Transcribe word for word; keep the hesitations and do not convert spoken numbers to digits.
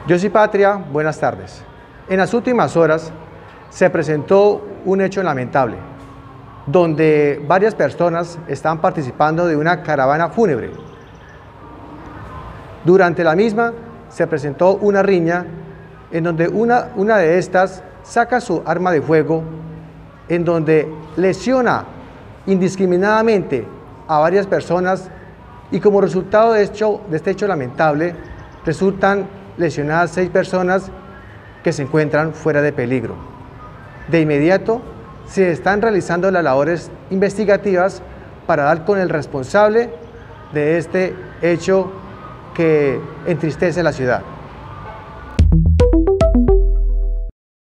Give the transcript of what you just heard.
Yo soy Patria, buenas tardes. En las últimas horas se presentó un hecho lamentable, donde varias personas están participando de una caravana fúnebre. Durante la misma se presentó una riña en donde una, una de estas saca su arma de fuego, en donde lesiona indiscriminadamente a varias personas y como resultado de, hecho, de este hecho lamentable resultan lesionadas seis personas que se encuentran fuera de peligro. De inmediato se están realizando las labores investigativas para dar con el responsable de este hecho que entristece la ciudad.